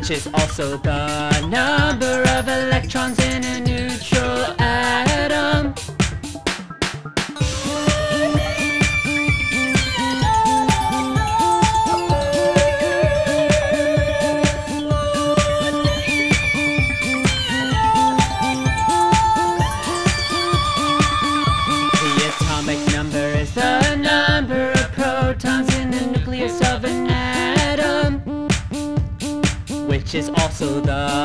which is also the number of electrons in a neutral atom. The atomic number is the number of protons in the nucleus of an atom, which is also the